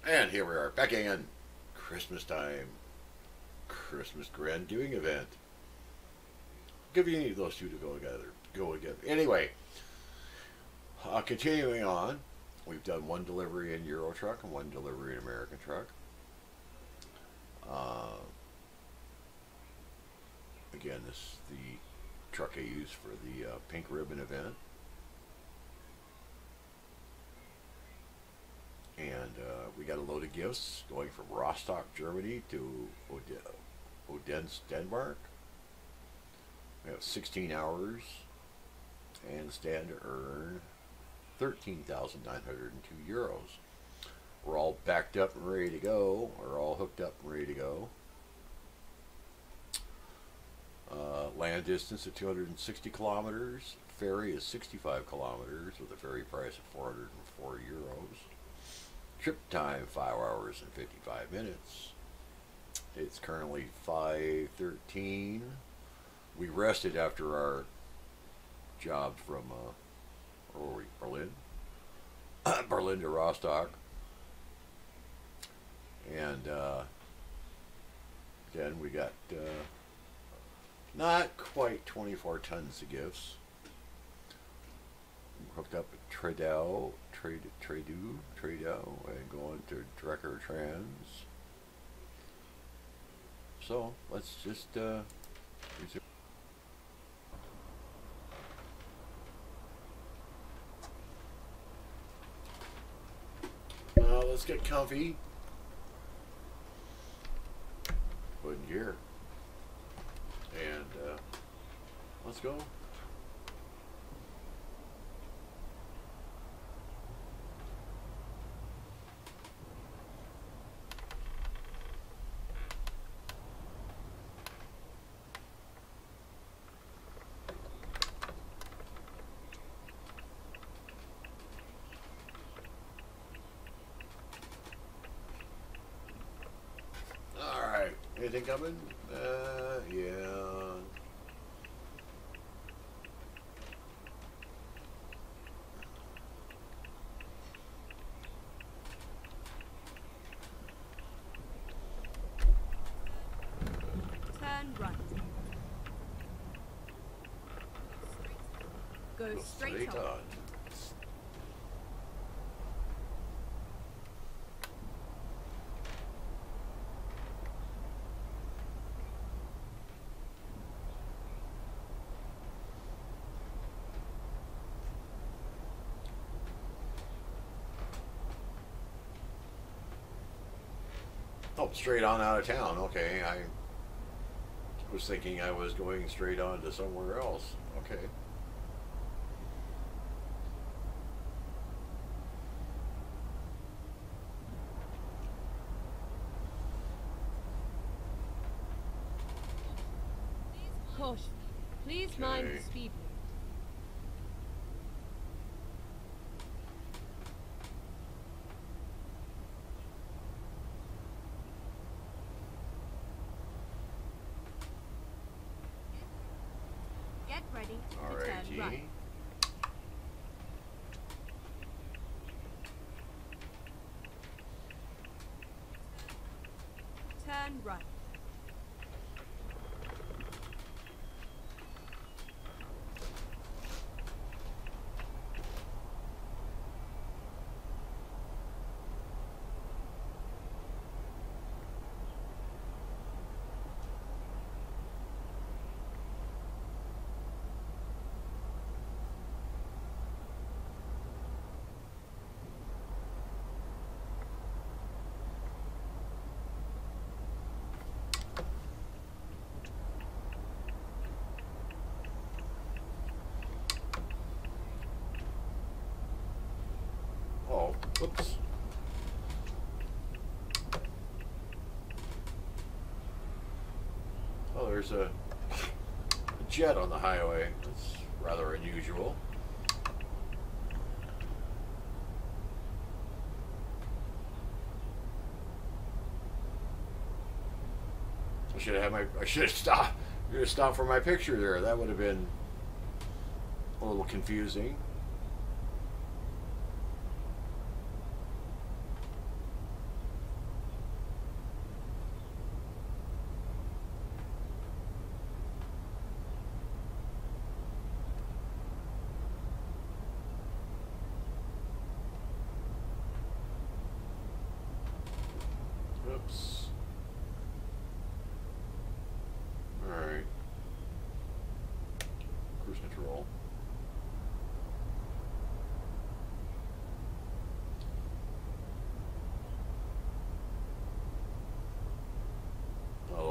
And here we are back again. Christmas time. Christmas grand doing event. Give you any of those two to go together. Anyway, continuing on. We've done one delivery in Euro truck and one delivery in American truck. Again, this is the truck I used for the pink ribbon event. And we got a load of gifts going from Rostock, Germany to Odense, Denmark. We have 16 hours and stand to earn 13,902 euros. We're all backed up and ready to go. We're all hooked up and ready to go. Land distance of 260 kilometers. Ferry is 65 kilometers with a ferry price of 404 euros. Trip time 5 hours and 55 minutes. It's currently 5:13. We rested after our job from where were we? Berlin. Berlin to Rostock. And then we got not quite 24 tons of gifts. Hooked up at Tredow, and going to Drecker Trans. So let's just resume. Let's get comfy. Put in gear. And let's go. Alright, anything coming? Yeah. Turn right. Go straight on. Oh, straight on out of town. Okay, I was thinking I was going straight on to somewhere else. Okay. Caution. Please mind the speed limit. Get ready to turn right. Turn right. Oh, whoops. Oh, there's a jet on the highway. That's rather unusual. I should have stopped for my picture there. That would have been a little confusing.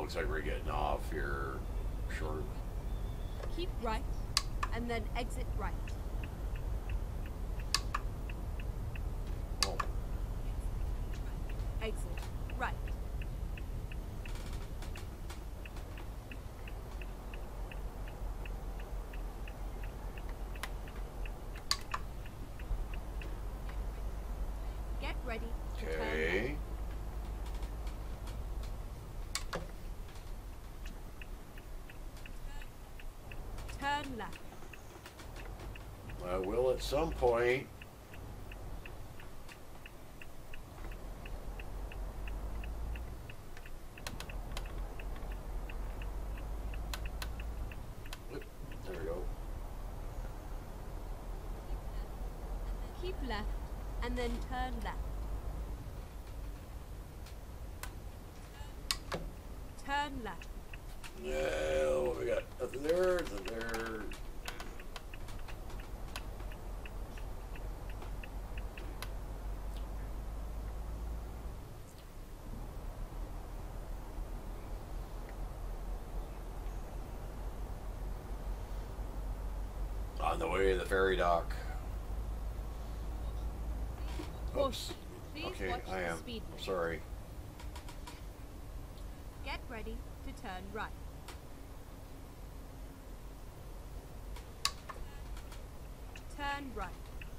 looks like we're getting off here short. Keep right, and then exit right. Oh, Exit right. Get ready to turn okay. left. Turn left. I will at some point. Oop, there we go. Keep left, and then turn left. Turn left. Yeah, what we got? Nothing there, nothing there. On the way to the ferry dock. Oops. Please Okay, watch I the am. speed limit. Sorry. Get ready to turn right. Turn right.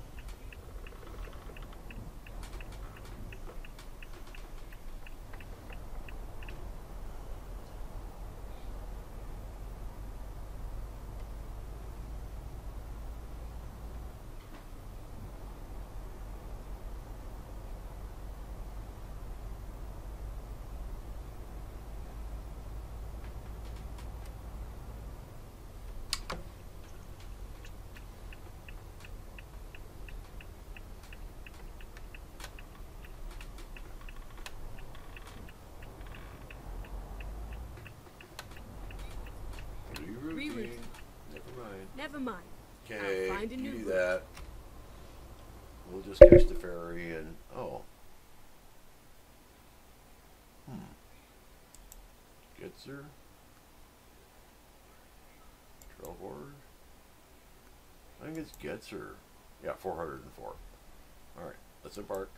Rerouting. Never mind. Never mind. Okay, I'll find a you new do route. that. We'll just catch the ferry and oh. Getzer. Trailboard. I think it's Getzer. Yeah, 404. Alright, let's embark.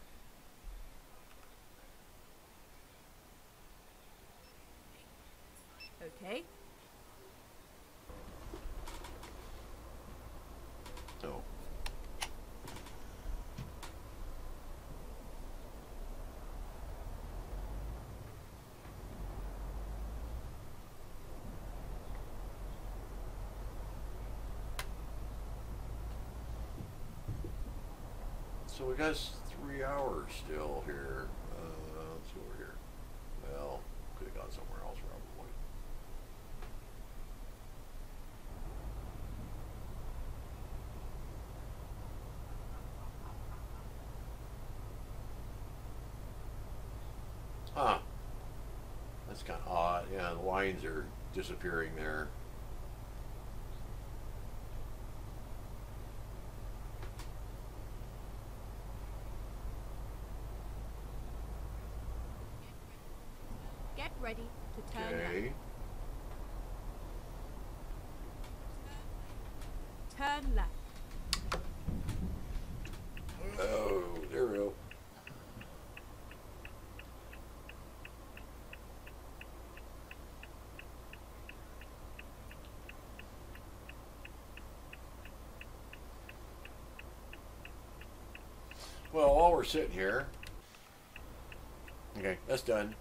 Okay. No. So we got 3 hours still here. Let's go over here. Well, could have gone somewhere else probably. Huh. That's kind of odd. Yeah, the lines are disappearing there. Get ready to turn Okay. left. Turn left. Oh, there we go. Well, while we're sitting here, okay, that's done.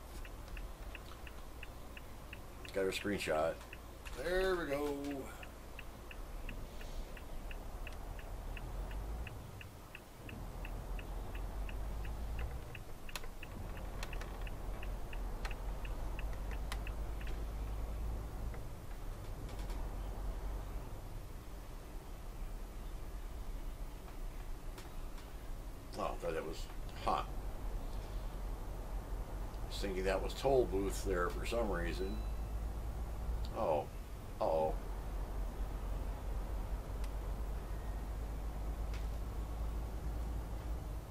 Got our screenshot. There we go. Oh, I thought that was hot. I was thinking that was toll booth there for some reason. Oh. Uh-oh.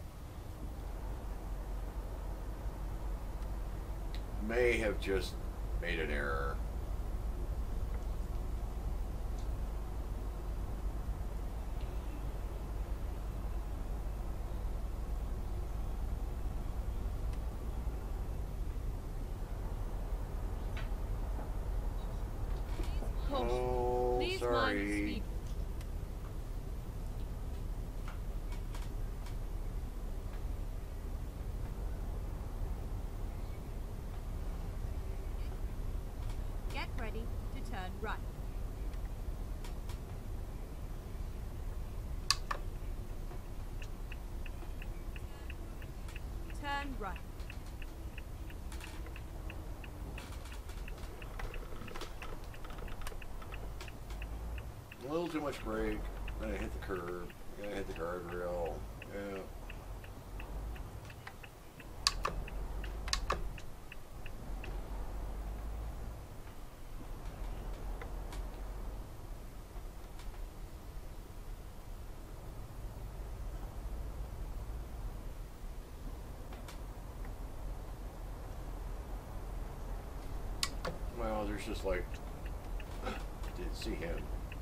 May have just made an error. Oh, Please mind sorry. speed. Get ready to turn right. Turn right. A little too much brake. Then I hit the curb. Then I hit the guardrail. Yeah. Well, there's just like, didn't see him.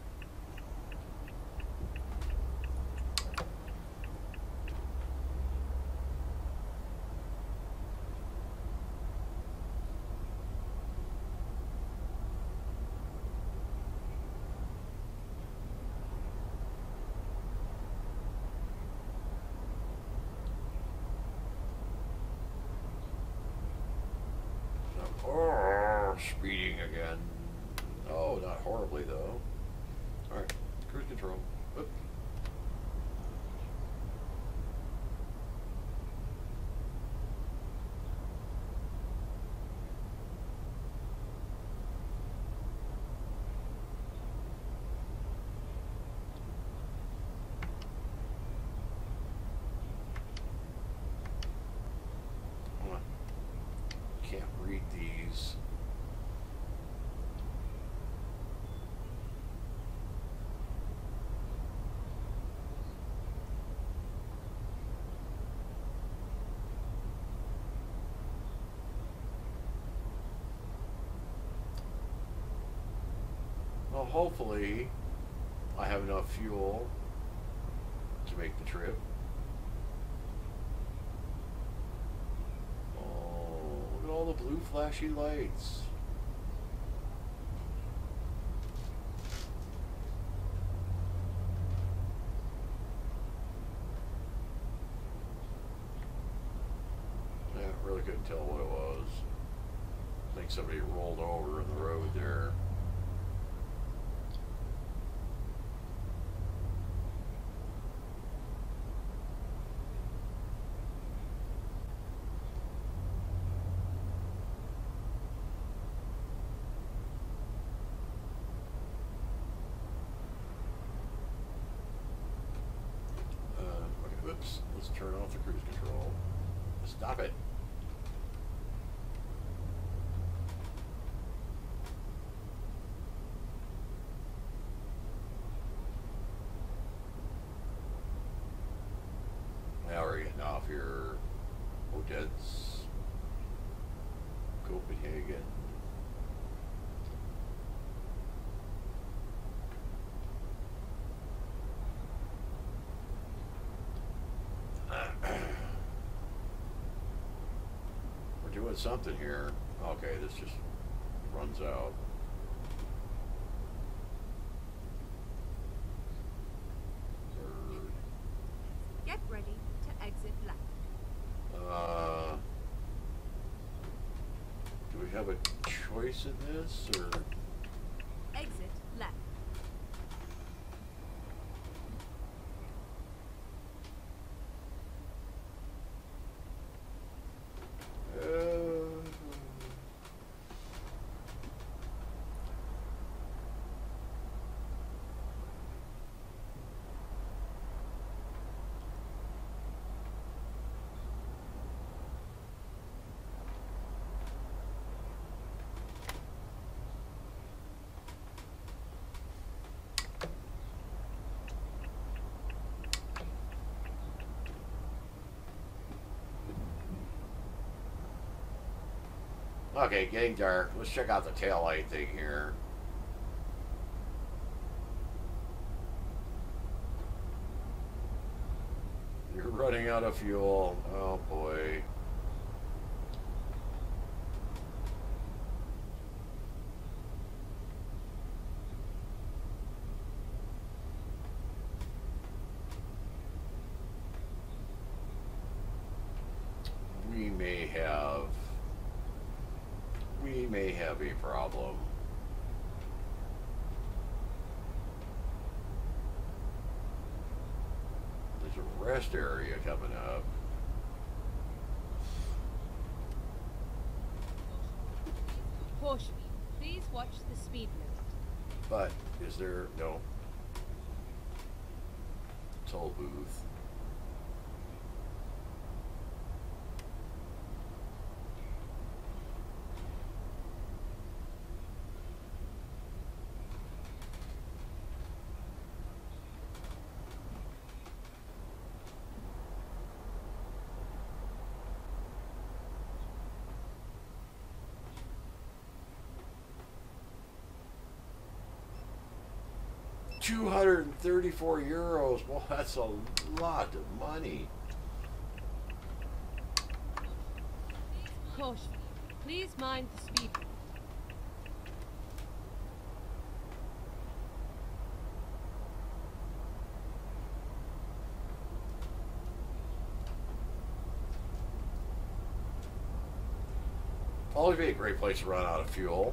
Oh, speeding again. Oh, not horribly though. All right, cruise control. Oop. Can't read these. Well, hopefully I have enough fuel to make the trip. Oh, look at all the blue flashy lights. Yeah, really couldn't tell what it was. I think somebody rolled over in the road there. Okay, oops, let's turn off the cruise control. Stop it. Now we're getting off here. Odense, Copenhagen. We're doing something here. Okay, this just runs out. Get ready to exit left. Do we have a choice in this, or? Exit left. Okay, getting dark. Let's check out the taillight thing here. You're running out of fuel. Oh boy. We may have a problem. There's a rest area coming up. Caution. Please watch the speed limit. But is there no toll booth? 234 euros. Well, that's a lot of money. Caution. Please mind the speed limit. Always be a great place to run out of fuel.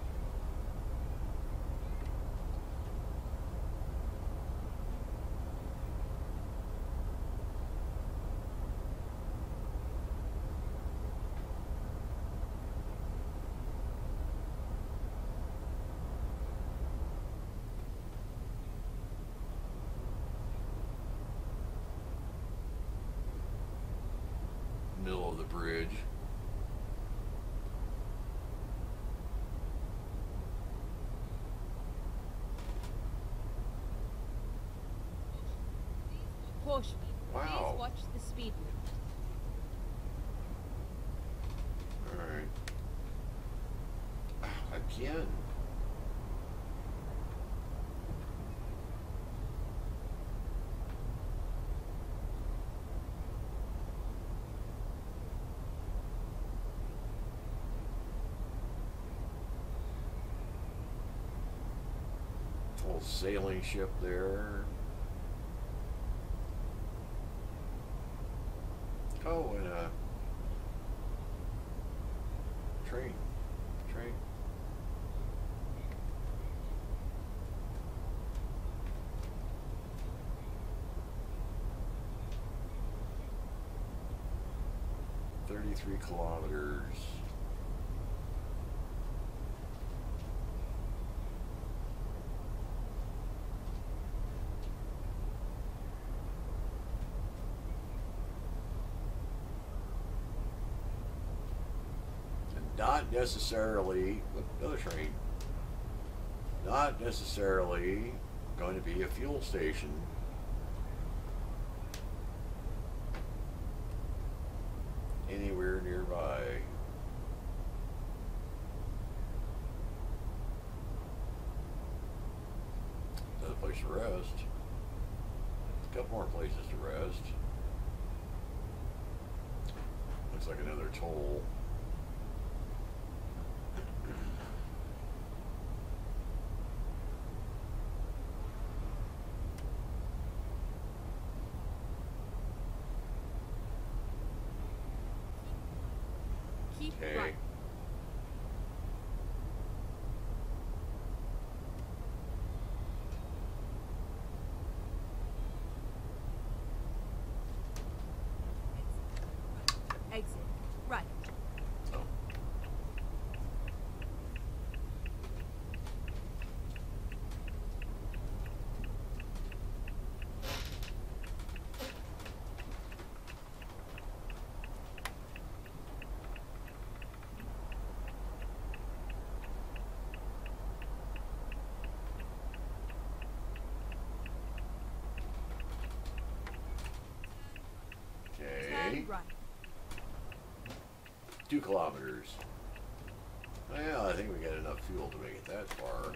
Middle of the bridge. Caution. Wow. Please watch the speed limit. Alright. Again. Little sailing ship there. Oh, and a train. Train. "33 kilometers. Not necessarily, another train, not necessarily going to be a fuel station. Anywhere nearby. Another place to rest. A couple more places to rest. Looks like another toll. Keep Okay. right. Exit. Right. Oh. Okay. Turn right. 2 kilometers. Well, I think we got enough fuel to make it that far.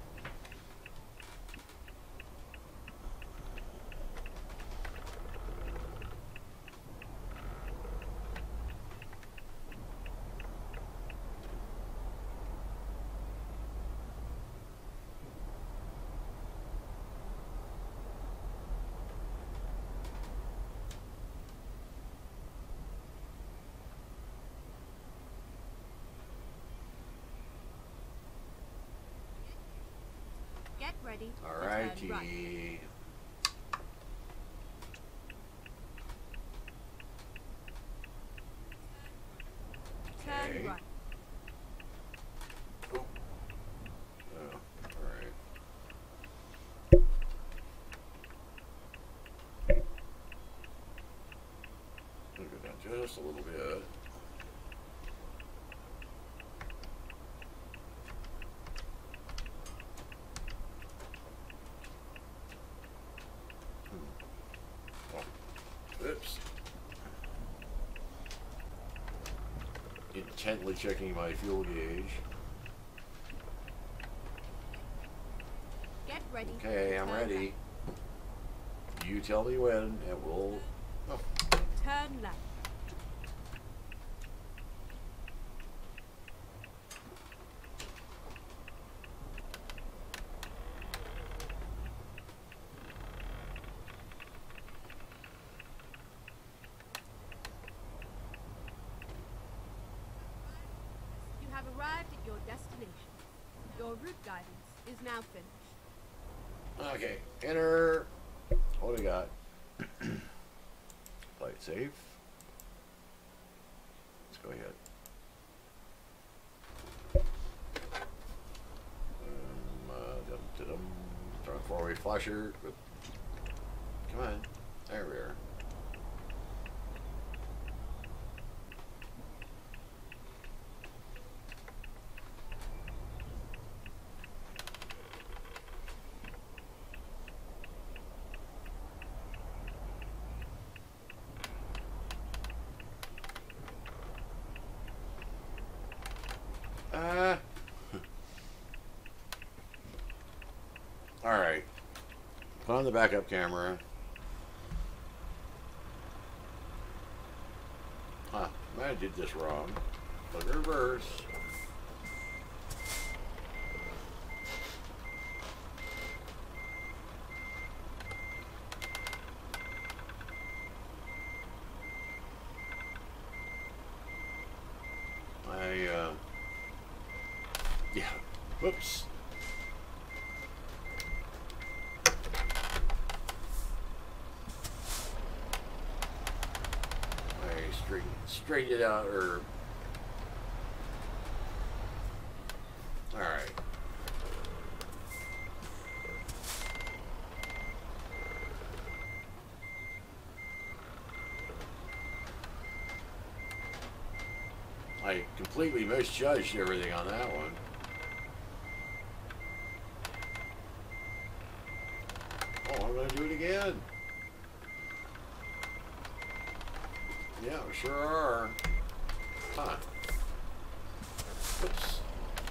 Get ready to turn Alrighty. right. Turn Okay. right. Oh, alright. Go down just a little bit. Oops. Intently checking my fuel gauge. Get ready. Okay, to I'm turn ready. You tell me when, and we'll. Oh, Right. Turn left. You have arrived at your destination. Your route guidance is now finished. okay, enter. What do we got? Play it safe. Let's go ahead. Turn four-way flasher. Come on. There we are. Alright. Put on the backup camera. Huh. I did this wrong. Look reverse. Yeah. Whoops. Straighten it out, or all right. I completely misjudged everything on that one. Oh, I'm going to do it again. Yeah, we sure are. Huh. Oops.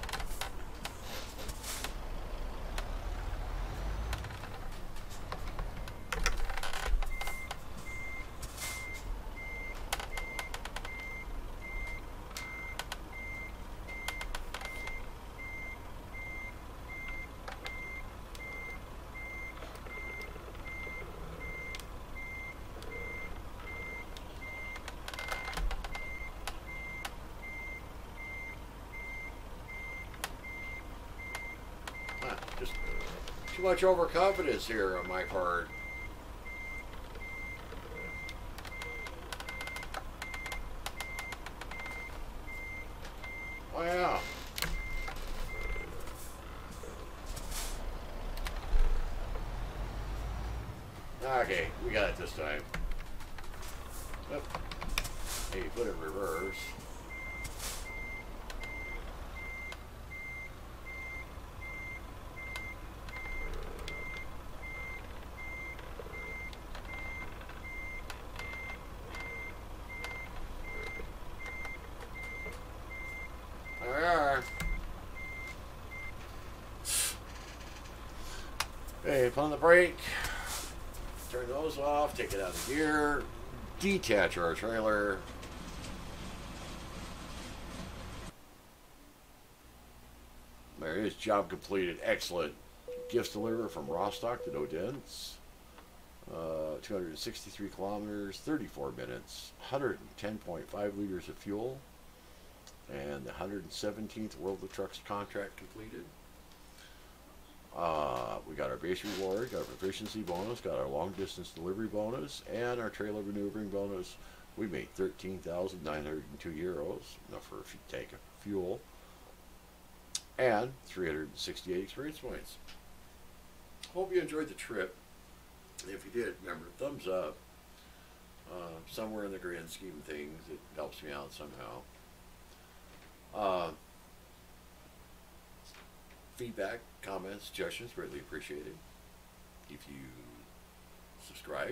Just too much overconfidence here on my part. Wow. Okay, we got it this time. Yep. Hey, put it in reverse. There we are. Hey, put on the brake. Turn those off. Take it out of gear. Detach our trailer. There it is. Job completed. Excellent. Gifts delivered from Rostock to Odense. 263 kilometers, 34 minutes, 110.5 liters of fuel, and the 117th World of Trucks contract completed. We got our base reward, got our proficiency bonus, got our long distance delivery bonus, and our trailer maneuvering bonus. We made 13,902 euros, enough for a tank of fuel, and 368 experience points. Hope you enjoyed the trip. If you did, remember, thumbs up. Somewhere in the grand scheme of things, it helps me out somehow. Feedback, comments, suggestions, greatly appreciated. If you subscribe,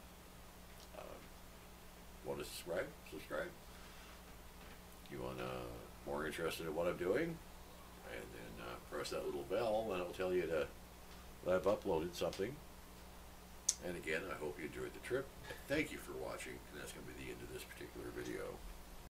want to subscribe, subscribe. You want more interested in what I'm doing, and then press that little bell, and it'll tell you that I've uploaded something. And again, I hope you enjoyed the trip. Thank you for watching, and that's going to be the end.